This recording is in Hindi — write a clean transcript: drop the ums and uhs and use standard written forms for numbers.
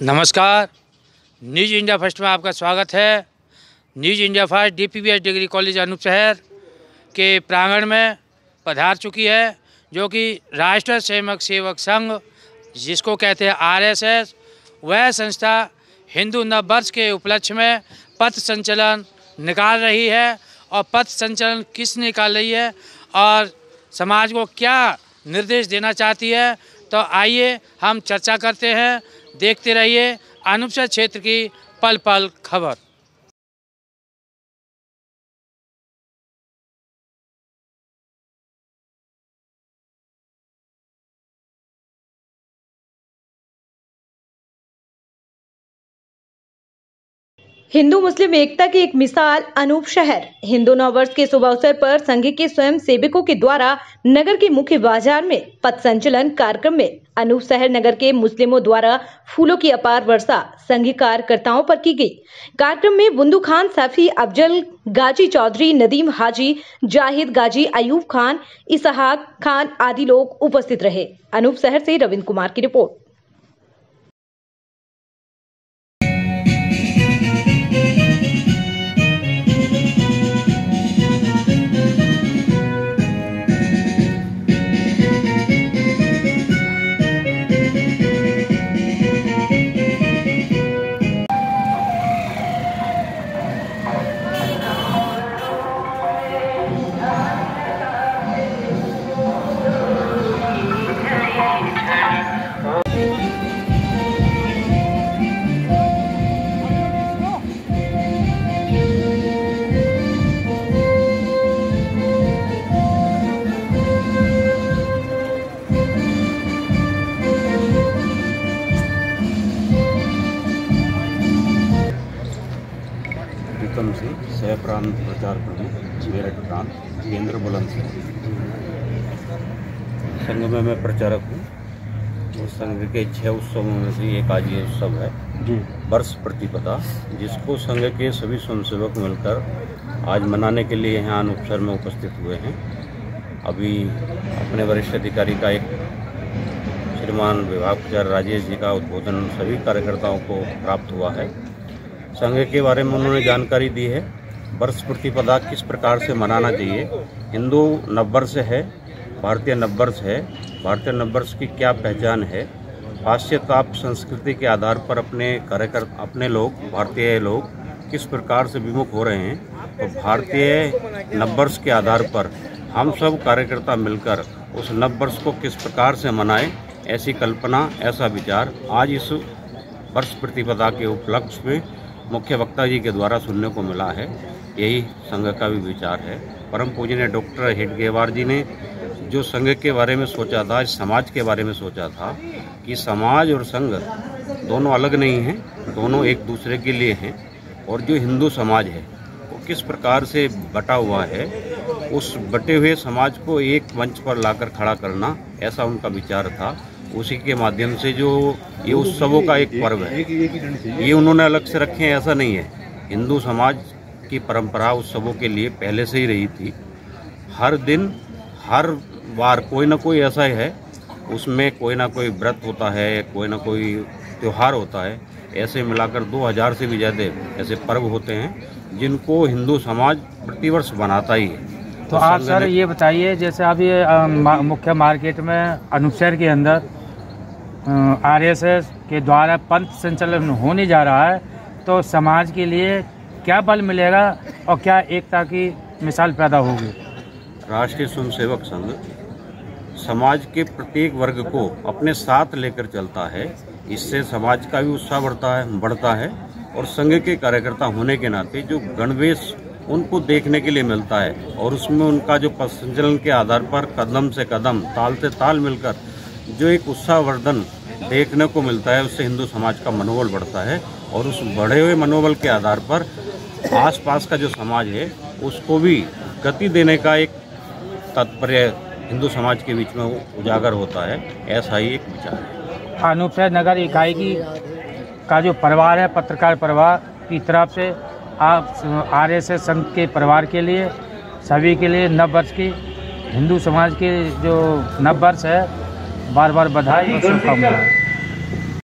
नमस्कार, न्यूज़ इंडिया फर्स्ट में आपका स्वागत है। News India first DPBS degree college Anupshahr के प्रांगण में पधार चुकी है, जो कि राष्ट्रीय स्वयंसेवक सेवक संघ जिसको कहते हैं RSS, वह संस्था हिंदू नववर्ष के उपलक्ष्य में पथ संचलन निकाल रही है। और पथ संचलन किस निकाल रही है और समाज को क्या निर्देश देना चाहती है, तो आइए हम चर्चा करते हैं। देखते रहिए अनूप शहर क्षेत्र की पल पल खबर। हिंदू मुस्लिम एकता की एक मिसाल अनूप शहर। हिंदू नववर्ष के शुभ अवसर पर संघ के स्वयं सेवकों के द्वारा नगर के मुख्य बाजार में पथ संचलन कार्यक्रम में अनूप शहर नगर के मुस्लिमों द्वारा फूलों की अपार वर्षा संघ कार्यकर्ताओं पर की गई। कार्यक्रम में बुंदू खान, सैफी, अफजल, गाजी चौधरी, नदीम हाजी, जाहिद गाजी, अयूब खान, इसहाक खान आदि लोग उपस्थित रहे। अनूप शहर से रविंद्र कुमार की रिपोर्ट। सह प्रांत प्रचार प्रमुख मेरठ प्रांत केंद्र बुलंदशहर। संघ में मैं प्रचारक हूँ। उस संघ के 6 उत्सवों में से एक आज ये उत्सव है वर्ष प्रतिपदा, जिसको संघ के सभी स्वयंसेवक मिलकर आज मनाने के लिए यहाँ अनूप शहर में उपस्थित हुए हैं। अभी अपने वरिष्ठ अधिकारी का एक श्रीमान विभाग राजेश जी का उद्बोधन सभी कार्यकर्ताओं को प्राप्त हुआ है। संघ के बारे में उन्होंने जानकारी दी है। वर्ष प्रतिपदा किस प्रकार से मनाना चाहिए, हिंदू नववर्ष है, भारतीय नववर्ष है, भारतीय नववर्ष की क्या पहचान है, पाश्चात्य संस्कृति के आधार पर अपने लोग भारतीय लोग किस प्रकार से विमुख हो रहे हैं, तो भारतीय नववर्ष के आधार पर हम सब कार्यकर्ता मिलकर उस नववर्ष को किस प्रकार से मनाएं, ऐसी कल्पना, ऐसा विचार आज इस वर्ष प्रतिपदा के उपलक्ष्य में मुख्य वक्ता जी के द्वारा सुनने को मिला है। यही संघ का भी विचार है। परम पूजनीय डॉक्टर हेडगेवार जी ने जो संघ के बारे में सोचा था, समाज के बारे में सोचा था कि समाज और संघ दोनों अलग नहीं हैं, दोनों एक दूसरे के लिए हैं। और जो हिंदू समाज है वो किस प्रकार से बटा हुआ है, उस बटे हुए समाज को एक मंच पर लाकर खड़ा करना, ऐसा उनका विचार था। उसी के माध्यम से जो ये उत्सवों का एक पर्व है, ये उन्होंने अलग से रखे हैं, ऐसा नहीं है। हिंदू समाज की परंपरा उत्सवों के लिए पहले से ही रही थी। हर दिन हर बार कोई ना कोई ऐसा है, उसमें कोई ना कोई व्रत होता है, कोई ना कोई त्यौहार होता है। ऐसे मिलाकर 2000 से भी ज़्यादा ऐसे पर्व होते हैं जिनको हिंदू समाज प्रतिवर्ष बनाता ही है। तो आप सर ये बताइए, जैसे अभी मुख्य मार्केट में अनूप शहर के अंदर RSS के द्वारा पंथ संचलन होने जा रहा है, तो समाज के लिए क्या बल मिलेगा और क्या एकता की मिसाल पैदा होगी? राष्ट्रीय स्वयंसेवक संघ समाज के प्रत्येक वर्ग को अपने साथ लेकर चलता है। इससे समाज का भी उत्साह बढ़ता है और संघ के कार्यकर्ता होने के नाते जो गणवेश उनको देखने के लिए मिलता है और उसमें उनका जो पथ संचलन के आधार पर कदम से कदम, ताल से ताल मिलकर जो एक उत्साहवर्धन देखने को मिलता है, उससे हिंदू समाज का मनोबल बढ़ता है। और उस बढ़े हुए मनोबल के आधार पर आसपास का जो समाज है उसको भी गति देने का एक तात्पर्य हिंदू समाज के बीच में उजागर होता है। ऐसा ही एक विचार है। अनूप शहर नगर इकाई का जो परिवार है, पत्रकार परिवार की तरफ से आप RSS संघ के परिवार के लिए, सभी के लिए नववर्ष की, हिंदू समाज के जो नववर्ष है, बार बार बधाई और शुभकामनाएं।